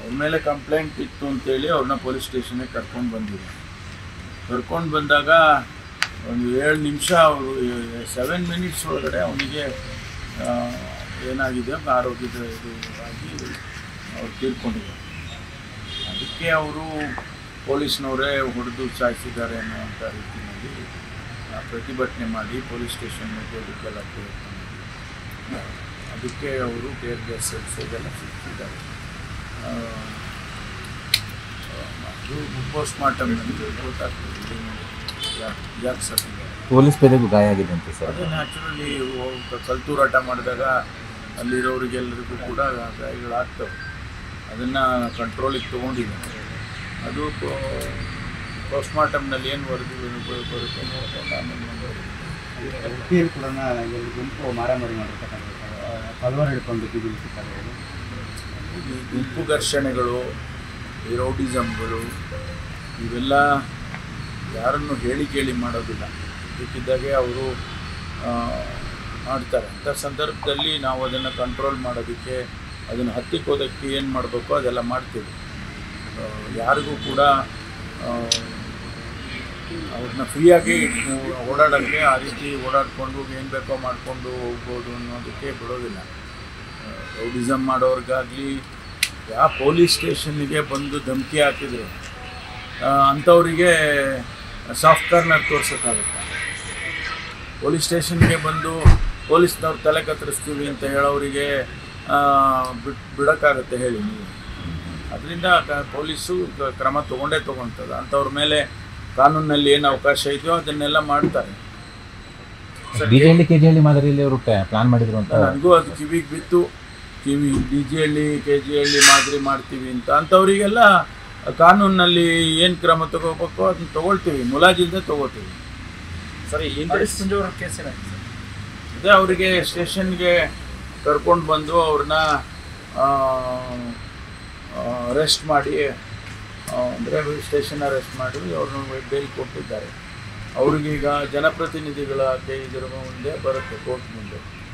ಅವ್ರ ಮೇಲೆ ಕಂಪ್ಲೇಂಟ್ ಇತ್ತು ಅಂತೇಳಿ ಅವ್ರನ್ನ ಪೊಲೀಸ್ ಸ್ಟೇಷನ್ಗೆ ಕರ್ಕೊಂಡು ಬಂದಿದ್ದಾರೆ. ಕರ್ಕೊಂಡು ಬಂದಾಗ ಒಂದು 7 ನಿಮಿಷ ಅವರು 7 ಮಿನಿಟ್ಸ್ ಒಳಗಡೆ ಅವನಿಗೆ ಏನಾಗಿದೆ ಆರೋಗ್ಯದ ಇದು ಆಗಿ ಅವ್ರು ತೀರ್ಕೊಂಡಿದ್ದಾರೆ. ಅದಕ್ಕೆ ಅವರು ಪೊಲೀಸ್ನವರೇ ಹೊಡೆದು ಸಾಯಿಸಿದ್ದಾರೆ ಅನ್ನೋವಂಥ ರೀತಿಯಲ್ಲಿ ಪ್ರತಿಭಟನೆ ಮಾಡಿ ಪೊಲೀಸ್ ಸ್ಟೇಷನ್ಗೆ ಅದಕ್ಕೆಲ್ಲ ಪ್ರಯತ್ನ ಮಾಡಿ ಅದಕ್ಕೆ ಅವರು ಟೇರ್ ಗ್ಯಾಸ್ ಇದೆಲ್ಲ ಸಿಕ್ಕಿದ್ದಾರೆ. ಅದು ಪೋಸ್ಟ್ ಮಾರ್ಟಮ್ನಲ್ಲಿ ಗೊತ್ತಾಗ್ತದೆ ಯಾಕೆ ಸತ್ತಿದ್ದಾರೆ. ಪೊಲೀಸ್ ಪೇದೆಗೂ ಗಾಯ ಆಗಿದೆ ಅಂತ ಸರ್. ಅದು ನ್ಯಾಚುರಲಿ ಕಲ್ತೂರಾಟ ಮಾಡಿದಾಗ ಅಲ್ಲಿರೋರಿಗೆಲ್ಲರಿಗೂ ಕೂಡ ಗಾಯಗಳಾಗ್ತವೆ. ಅದನ್ನು ಕಂಟ್ರೋಲಿಗೆ ತೊಗೊಂಡಿದ್ದಾರೆ. ಅದು ಪೋಸ್ಟ್ ಮಾರ್ಟಮ್ನಲ್ಲಿ ಏನು ವರದಿ ಬರುತ್ತೆ ನೋಡ್ಕೊಂಡು ಆಮೇಲೆ ಉಡುಪಿಯಲ್ಲಿ ಕೂಡ ಗುಂಪು ಮಾರಾಮಾರಿ ಮಾಡಿರ್ತಕ್ಕಂಥ ಹಲವಾರು ಹಿಡ್ಕೊಂಡು ಬಿದ್ದಿರ್ತಾರೆ. ಈ ಗುಂಪು ಘರ್ಷಣೆಗಳು, ಈ ರೌಡಿಸಮ್ಗಳು ಇವೆಲ್ಲ ಯಾರನ್ನು ಹೇಳಿ ಕೇಳಿ ಮಾಡೋದಿಲ್ಲ. ಇದಕ್ಕಿದ್ದಾಗೆ ಅವರು ಮಾಡ್ತಾರೆ. ಅಂಥ ಸಂದರ್ಭದಲ್ಲಿ ನಾವು ಅದನ್ನು ಕಂಟ್ರೋಲ್ ಮಾಡೋದಕ್ಕೆ, ಅದನ್ನು ಹತ್ತಿಕ್ಕೋದಕ್ಕೆ ಏನು ಮಾಡಬೇಕೋ ಅದೆಲ್ಲ ಮಾಡ್ತೀವಿ. ಯಾರಿಗೂ ಕೂಡ ಅವ್ರನ್ನ ಫ್ರೀಯಾಗಿ ಓಡಾಡೋಕ್ಕೆ, ಆ ರೀತಿ ಓಡಾಡಿಕೊಂಡು ಏನು ಬೇಕೋ ಮಾಡಿಕೊಂಡು ಹೋಗ್ಬೋದು ಅನ್ನೋದಕ್ಕೆ ಬಿಡೋದಿಲ್ಲ. ರೌಡಿಸಮ್ ಮಾಡೋರಿಗಾಗಲಿ ಯಾವ ಪೊಲೀಸ್ ಸ್ಟೇಷನ್ನಿಗೆ ಬಂದು ಧಮಕಿ ಹಾಕಿದ್ರು ಅಂಥವರಿಗೆ ಸಾಫ್ಟ್ ಕಾರ್ನರ್ ತೋರ್ಸೋಕ್ಕಾಗುತ್ತೆ. ಪೊಲೀಸ್ ಸ್ಟೇಷನ್ಗೆ ಬಂದು ಪೊಲೀಸ್ನವ್ರು ತಲೆ ಕತ್ತರಿಸ್ತೀವಿ ಅಂತ ಹೇಳೋರಿಗೆ ಬಿಡೋಕ್ಕಾಗತ್ತೆ ಹೇಳಿ ನೀವು? ಅದರಿಂದ ಪೊಲೀಸು ಕ್ರಮ ತೊಗೊಳ್ತದೆ. ಅಂಥವ್ರ ಮೇಲೆ ಕಾನೂನಲ್ಲಿ ಏನು ಅವಕಾಶ ಇದೆಯೋ ಅದನ್ನೆಲ್ಲ ಮಾಡ್ತಾರೆ. ಡಿಜೆಹಳ್ಳಿ ಕೆಜಿಹಳ್ಳಿ ಮಾದರಿಯಲ್ಲಿ ಅವರು ಪ್ಲಾನ್ ಮಾಡಿದ್ರು ಅಂತ ನನಗೂ ಅದು ಕಿವಿಗೆ ಬಿತ್ತು. ಡಿಜೆಹಳ್ಳಿ ಕೆಜಿಹಳ್ಳಿ ಮಾದರಿ ಮಾಡ್ತೀವಿ ಅಂತ ಅಂಥವರಿಗೆಲ್ಲ ಕಾನೂನಲ್ಲಿ ಏನು ಕ್ರಮ ತಗೋಬೇಕು ಅದನ್ನ ತೊಗೊಳ್ತೀವಿ, ಮುಲಾಜಿಲ್ಲದೆ ತೊಗೋತೀವಿ. ಸರಿ, ಏನು ಕೇಸ್ ಅದೇ ಅವರಿಗೆ ಸ್ಟೇಷನ್ಗೆ ಕರ್ಕೊಂಡು ಬಂದು ಅವ್ರನ್ನ ಅರೆಸ್ಟ್ ಮಾಡಿ, ಅಂದರೆ ಸ್ಟೇಷನ್ ಅರೆಸ್ಟ್ ಮಾಡಿ ಅವ್ರನ್ನ ಬೇಲ್ ಕೊಟ್ಟಿದ್ದಾರೆ. ಅವ್ರಿಗೀಗ ಜನಪ್ರತಿನಿಧಿಗಳ ಇದರ ಮುಂದೆ ಬರುತ್ತೆ, ಕೋರ್ಟ್ ಮುಂದೆ.